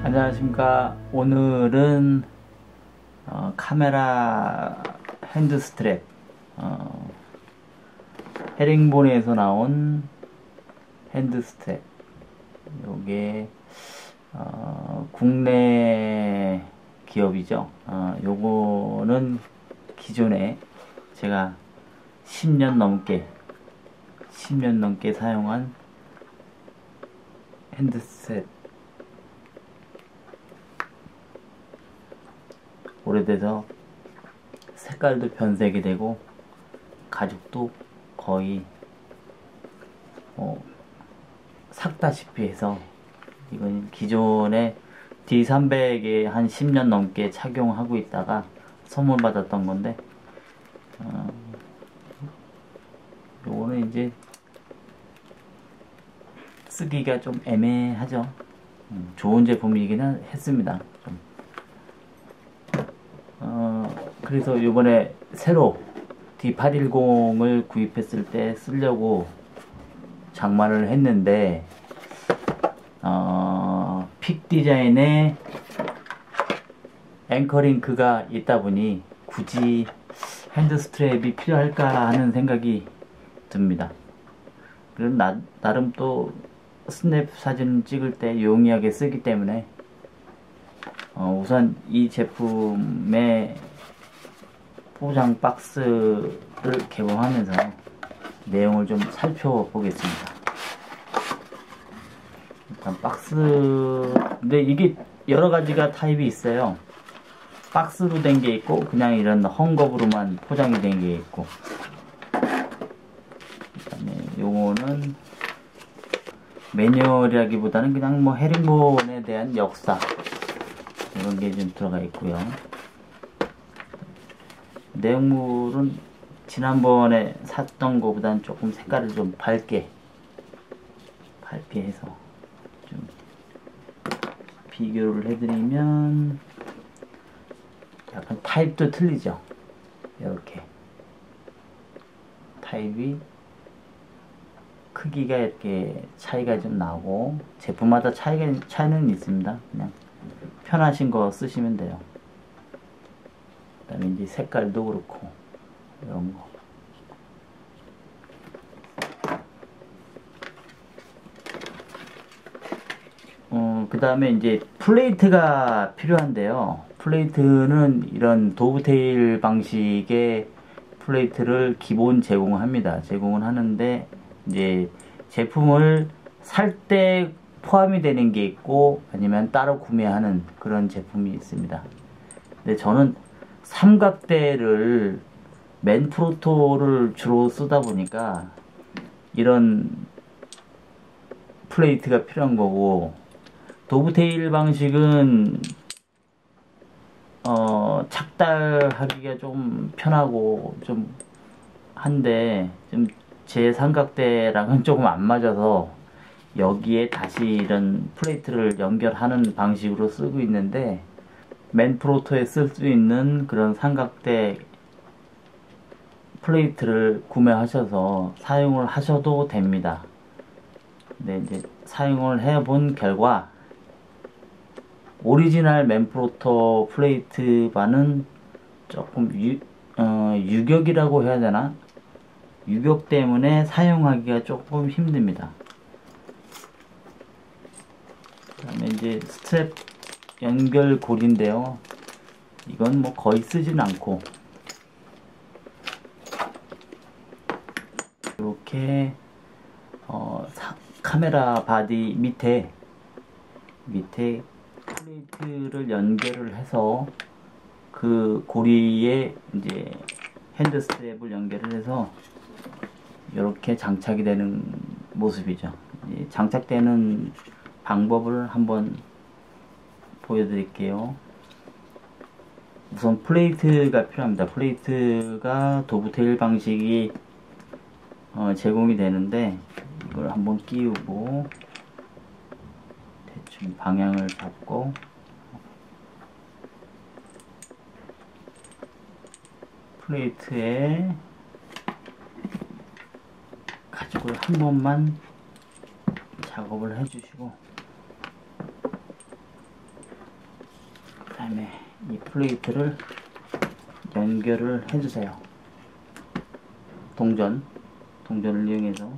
안녕하십니까. 오늘은 카메라 핸드 스트랩, 헤링본에서 나온 핸드 스트랩. 요게 국내 기업이죠. 요거는 기존에 제가 10년 넘게 사용한 핸드 스트랩. 오래돼서 색깔도 변색이 되고 가죽도 거의 삭다시피 해서, 이건 기존에 D300에 한 10년 넘게 착용하고 있다가 선물 받았던 건데, 요거는 이제 쓰기가 좀 애매하죠. 좋은 제품이긴 했습니다. 좀. 그래서 요번에 새로 D810을 구입했을 때 쓰려고 장만을 했는데, 픽 디자인에 앵커링크가 있다 보니 굳이 핸드 스트랩이 필요할까 하는 생각이 듭니다. 그럼 나름 또 스냅 사진 찍을 때 용이하게 쓰기 때문에 우선 이 제품의 포장 박스를 개봉하면서 내용을 좀 살펴보겠습니다. 일단 근데 이게 여러 가지가 타입이 있어요. 박스로 된 게 있고, 그냥 이런 헝겊으로만 포장이 된 게 있고, 그다음에 요거는 매뉴얼이라기보다는 그냥 뭐 헤링본에 대한 역사, 이런 게 좀 들어가 있고요. 내용물은 지난번에 샀던 것보다는 조금 색깔을 좀 밝게 해서 좀 비교를 해드리면, 약간 타입도 틀리죠. 이렇게 타입이 크기가 이렇게 차이가 좀 나고, 제품마다 차이는 있습니다. 그냥 편하신 거 쓰시면 돼요. 그 다음에 이제 색깔도 그렇고, 이런 거. 그 다음에 이제 플레이트가 필요한데요. 플레이트는 이런 도브테일 방식의 플레이트를 기본 제공을 하는데, 이제 제품을 살 때 포함이 되는 게 있고, 아니면 따로 구매하는 그런 제품이 있습니다. 근데 저는 삼각대를 맨프로토를 주로 쓰다 보니까 이런 플레이트가 필요한 거고, 도브테일 방식은 착달하기가 좀 편하고 좀 한데, 좀 제 삼각대랑은 조금 안 맞아서 여기에 다시 이런 플레이트를 연결하는 방식으로 쓰고 있는데, 맨프로토에 쓸 수 있는 그런 삼각대 플레이트를 구매하셔서 사용을 하셔도 됩니다. 근데 이제 사용을 해본 결과, 오리지널 맨프로토 플레이트만은 조금 유격이라고 해야 되나? 유격 때문에 사용하기가 조금 힘듭니다. 그 다음에 이제 스트랩 연결고리인데요. 이건 뭐 거의 쓰진 않고, 이렇게 카메라 바디 밑에 플레이트를 연결을 해서 그 고리에 이제 핸드 스트랩을 연결을 해서 이렇게 장착이 되는 모습이죠. 장착되는 방법을 한번 보여드릴게요. 우선 플레이트가 필요합니다. 플레이트가 도브테일 방식이 제공이 되는데, 이걸 한번 끼우고 대충 방향을 잡고 플레이트에 가죽을 한 번만 작업을 해주시고, 플레이트를 연결을 해주세요. 동전을 이용해서.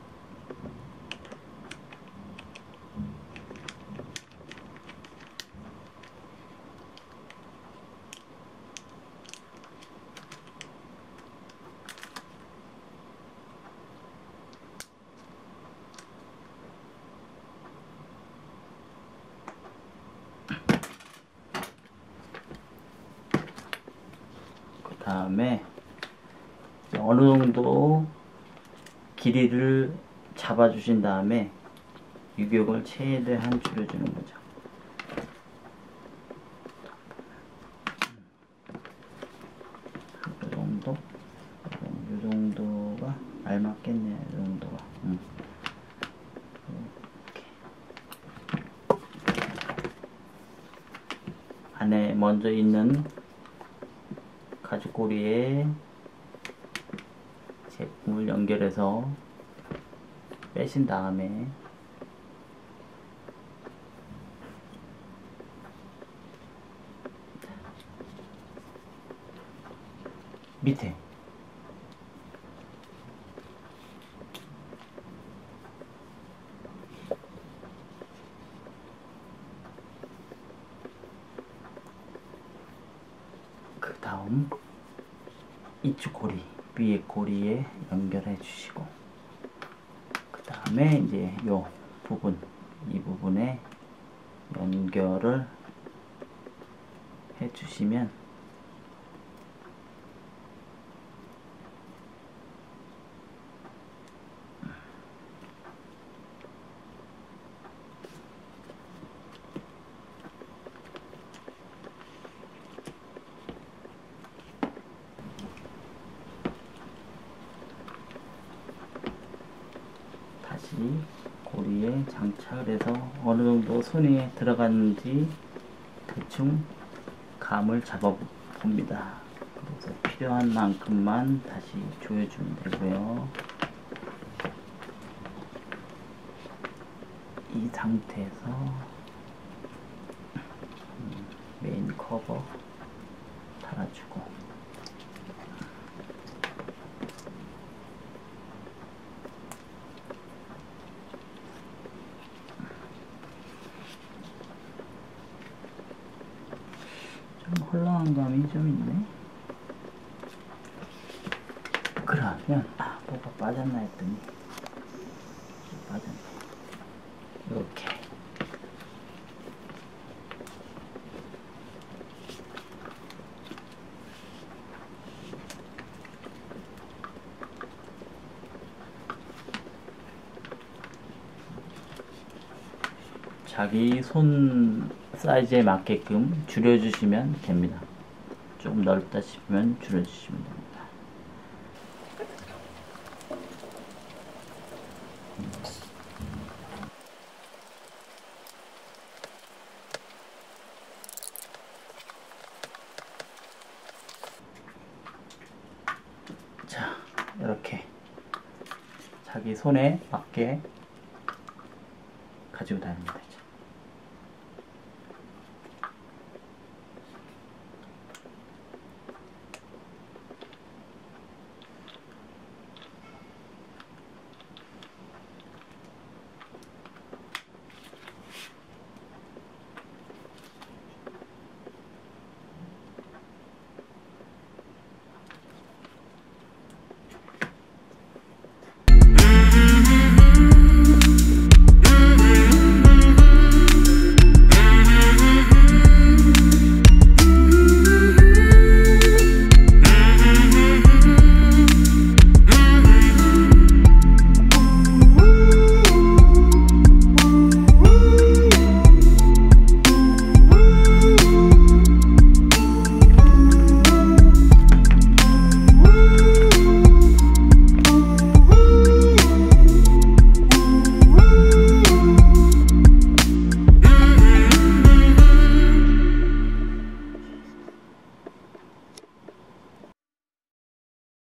그 다음에 어느 정도 길이를 잡아주신 다음에 유격을 최대한 줄여주는 거죠. 이 정도가 알맞겠네요. 이 정도가. 이렇게. 안에 먼저 있는 가죽고리에 제품을 연결해서 빼신 다음에 밑에 그 다음 이쪽 고리 위에 고리에 연결해 주시고, 그 다음에 이제 이 부분에 연결을 해 주시면 다시 고리에 장착을 해서 어느 정도 손에 들어갔는지 대충 감을 잡아 봅니다. 그래서 필요한 만큼만 다시 조여주면 되고요. 이 상태에서 메인 커버 달아주고, 좀 헐렁한 감이 좀 있네. 그러면 뭐가 빠졌나 했더니 빠졌네. 이렇게 자기 손 사이즈에 맞게끔 줄여주시면 됩니다. 조금 넓다 싶으면 줄여주시면 됩니다. 자, 이렇게 자기 손에 맞게 가지고 다닙니다.